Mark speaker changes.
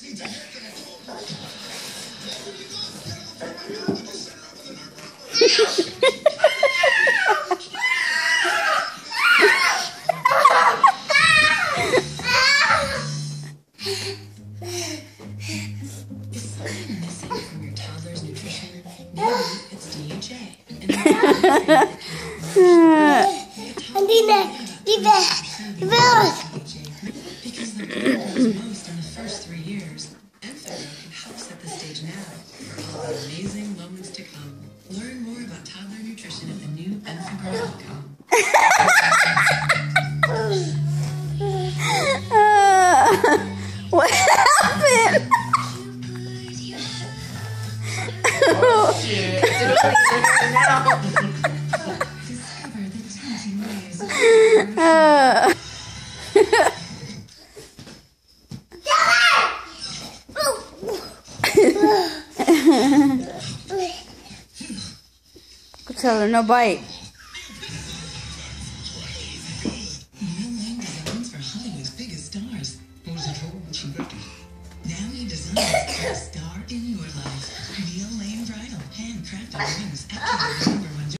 Speaker 1: Because the brain knows most in the first 3 years, and helps at the stage now for all the amazing moments to come. Learn more about toddler nutrition at the new infographic.com.
Speaker 2: What happened?
Speaker 3: Oh shit.
Speaker 1: Discover the tempting ways of
Speaker 2: Go tell her no bite.
Speaker 1: Neil Lane designs for Hollywood's biggest stars.
Speaker 4: What was it for? What's invented?
Speaker 1: Now he designs a star in your life. Neil Lane Bridal, handcrafted rings, activated